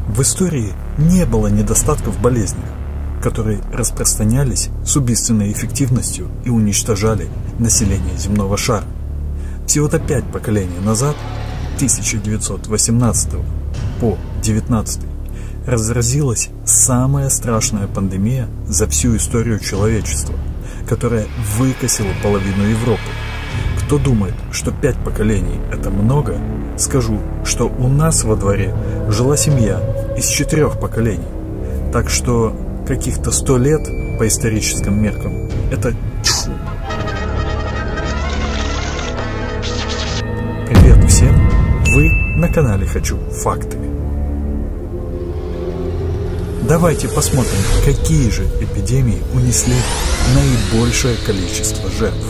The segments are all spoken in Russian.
В истории не было недостатков в болезнях, которые распространялись с убийственной эффективностью и уничтожали население земного шара. Всего-то 5 поколений назад, 1918 по 19, разразилась самая страшная пандемия за всю историю человечества, которая выкосила половину Европы. Кто думает, что 5 поколений – это много, скажу, что у нас во дворе жила семья из 4 поколений. Так что каких-то 100 лет по историческим меркам – это тьфу. Привет всем! Вы на канале «Хочу факты». Давайте посмотрим, какие же эпидемии унесли наибольшее количество жертв.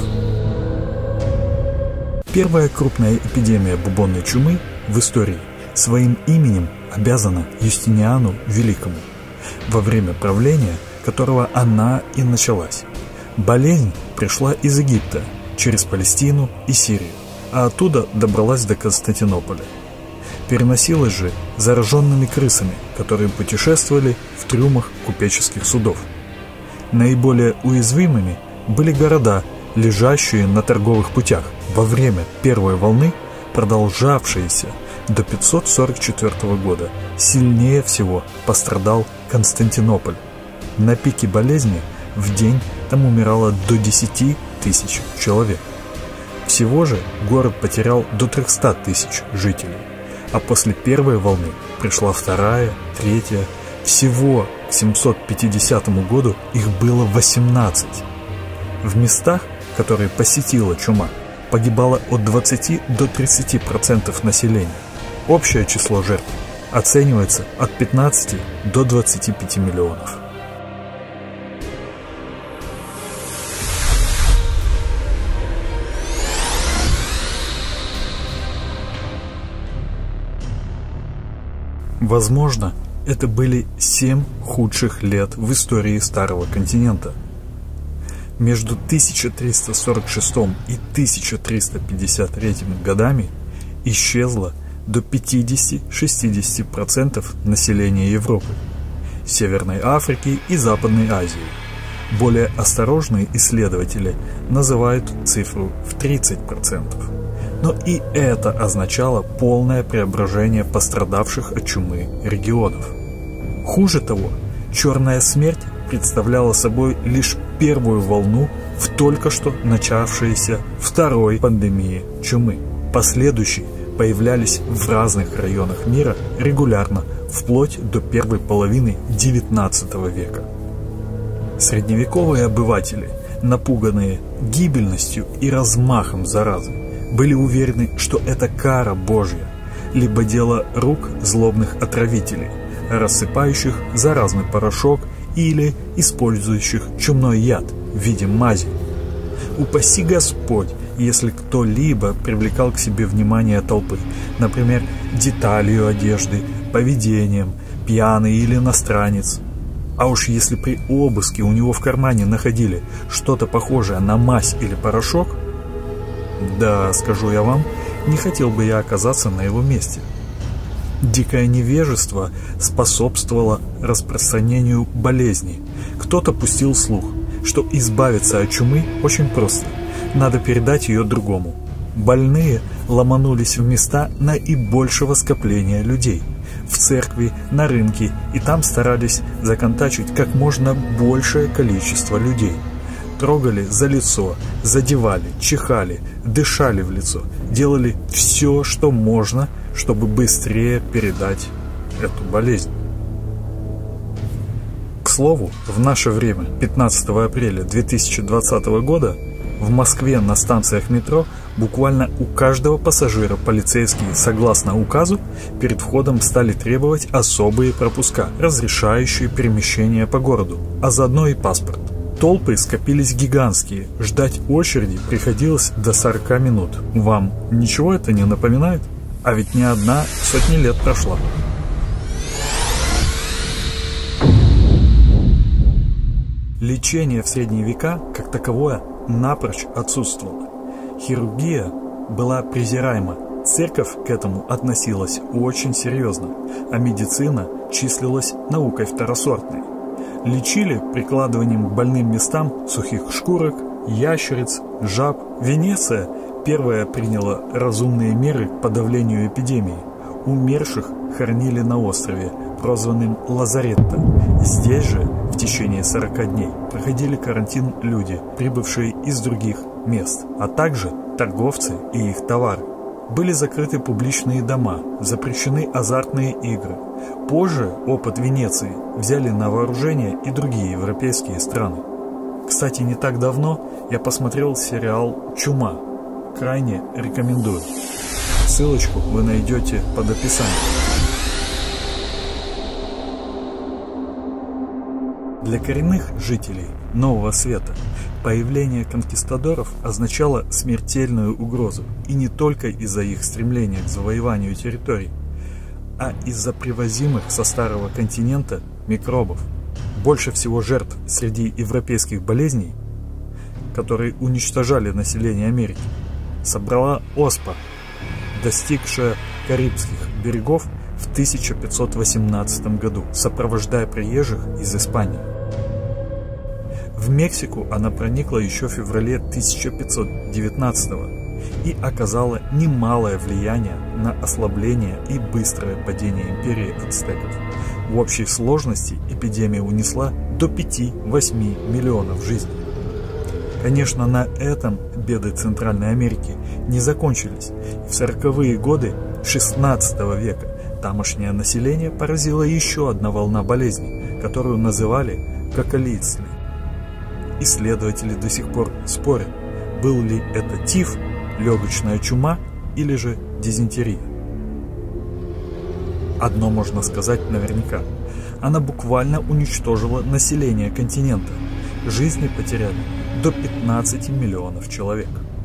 Первая крупная эпидемия бубонной чумы в истории своим именем обязана Юстиниану Великому, во время правления которого она и началась. Болезнь пришла из Египта через Палестину и Сирию, а оттуда добралась до Константинополя. Переносилась же зараженными крысами, которые путешествовали в трюмах купеческих судов. Наиболее уязвимыми были города, лежащие на торговых путях. Во время первой волны, продолжавшейся до 544 года, сильнее всего пострадал Константинополь. На пике болезни в день там умирало до 10 тысяч человек. Всего же город потерял до 300 тысяч жителей, а после первой волны пришла вторая, третья. Всего к 750 году их было 18. В местах, которые посетила чума, погибало от 20 до 30% населения. Общее число жертв оценивается от 15 до 25 миллионов. Возможно, это были 7 худших лет в истории Старого континента. Между 1346 и 1353 годами исчезло до 50-60% населения Европы, Северной Африки и Западной Азии. Более осторожные исследователи называют цифру в 30%. Но и это означало полное преображение пострадавших от чумы регионов. Хуже того, черная смерть представляла собой лишь первую волну в только что начавшейся второй пандемии чумы. Последующие появлялись в разных районах мира регулярно, вплоть до первой половины XIX века. Средневековые обыватели, напуганные гибельностью и размахом заразы, были уверены, что это кара Божья, либо дело рук злобных отравителей, рассыпающих заразный порошок или использующих чумной яд в виде мази. Упаси Господь, если кто-либо привлекал к себе внимание толпы, например, деталью одежды, поведением, пьяный или иностранец. А уж если при обыске у него в кармане находили что-то похожее на мазь или порошок, да, скажу я вам, не хотел бы я оказаться на его месте. Дикое невежество способствовало распространению болезней. Кто-то пустил слух, что избавиться от чумы очень просто, надо передать ее другому. Больные ломанулись в места наибольшего скопления людей, в церкви, на рынке, и там старались законтачить как можно большее количество людей. Трогали за лицо, задевали, чихали, дышали в лицо, делали все, что можно, чтобы быстрее передать эту болезнь. К слову, в наше время, 15 апреля 2020 года, в Москве на станциях метро буквально у каждого пассажира полицейские, согласно указу, перед входом стали требовать особые пропуска, разрешающие перемещение по городу, а заодно и паспорт. Толпы скопились гигантские, ждать очереди приходилось до 40 минут. Вам ничего это не напоминает? А ведь не одна сотня лет прошла. Лечение в средние века, как таковое, напрочь отсутствовало. Хирургия была презираема, церковь к этому относилась очень серьезно, а медицина числилась наукой второсортной. Лечили прикладыванием к больным местам сухих шкурок, ящериц, жаб. Венеция первая приняла разумные меры к подавлению эпидемии. Умерших хоронили на острове, прозванным Лазаретто. Здесь же в течение 40 дней проходили карантин люди, прибывшие из других мест, а также торговцы и их товары. Были закрыты публичные дома, запрещены азартные игры. Позже опыт Венеции взяли на вооружение и другие европейские страны. Кстати, не так давно я посмотрел сериал «Чума». Крайне рекомендую. Ссылочку вы найдете под описанием. Для коренных жителей Нового Света появление конкистадоров означало смертельную угрозу, и не только из-за их стремления к завоеванию территорий, а из-за привозимых со Старого континента микробов. Больше всего жертв среди европейских болезней, которые уничтожали население Америки, собрала оспа, достигшая Карибских берегов в 1518 году, сопровождая приезжих из Испании. В Мексику она проникла еще в феврале 1519 и оказала немалое влияние на ослабление и быстрое падение империи ацтеков. В общей сложности эпидемия унесла до 5-8 миллионов жизней. Конечно, на этом беды Центральной Америки не закончились. В 40-е годы XVI века тамошнее население поразила еще одна волна болезней, которую называли кокалицей. Исследователи до сих пор спорят, был ли это тиф, легочная чума или же дизентерия. Одно можно сказать наверняка. Она буквально уничтожила население континента. Жизни потеряли до 15 миллионов человек.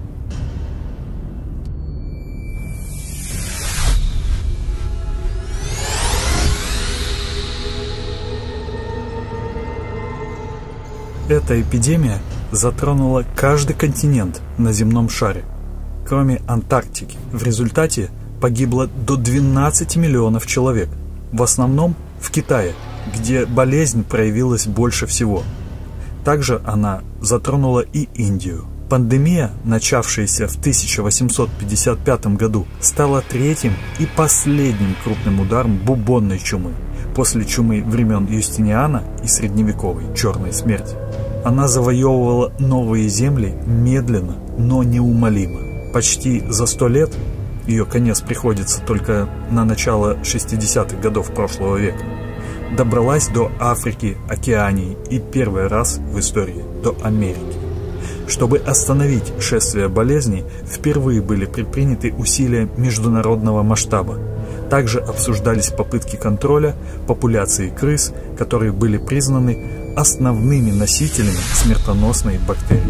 Эта эпидемия затронула каждый континент на земном шаре, кроме Антарктики. В результате погибло до 12 миллионов человек, в основном в Китае, где болезнь проявилась больше всего. Также она затронула и Индию. Пандемия, начавшаяся в 1855 году, стала третьим и последним крупным ударом бубонной чумы, после чумы времен Юстиниана и средневековой Черной смерти. Она завоевывала новые земли медленно, но неумолимо. Почти за 100 лет, ее конец приходится только на начало 60-х годов прошлого века, добралась до Африки, Океании и первый раз в истории до Америки. Чтобы остановить шествие болезней, впервые были предприняты усилия международного масштаба. Также обсуждались попытки контроля популяции крыс, которые были признаны основными носителями смертоносной бактерии.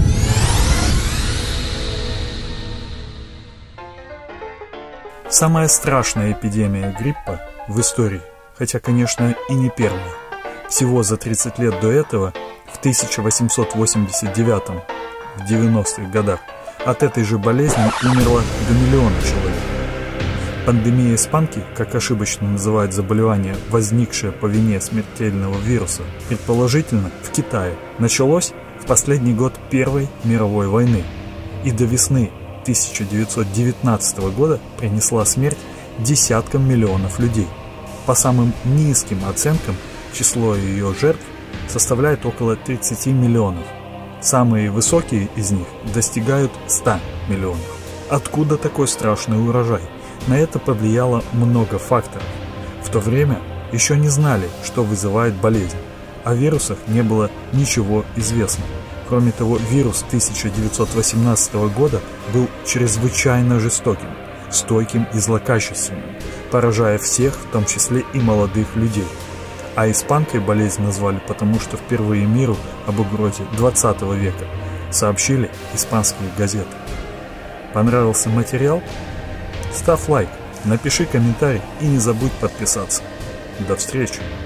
Самая страшная эпидемия гриппа в истории, хотя, конечно, и не первая. Всего за 30 лет до этого, в 1889 в 90-х годах, от этой же болезни умерло до миллиона человек. Пандемия испанки, как ошибочно называют заболевание, возникшее по вине смертельного вируса, предположительно в Китае, началось в последний год Первой мировой войны и до весны 1919 года принесла смерть десяткам миллионов людей. По самым низким оценкам, число ее жертв составляет около 30 миллионов. Самые высокие из них достигают 100 миллионов. Откуда такой страшный урожай? На это повлияло много факторов. В то время еще не знали, что вызывает болезнь. О вирусах не было ничего известно. Кроме того, вирус 1918 года был чрезвычайно жестоким, стойким и злокачественным, поражая всех, в том числе и молодых людей. А испанкой болезнь назвали потому, что впервые миру об угрозе 20 века сообщили испанские газеты. Понравился материал? Ставь лайк, напиши комментарий и не забудь подписаться. До встречи!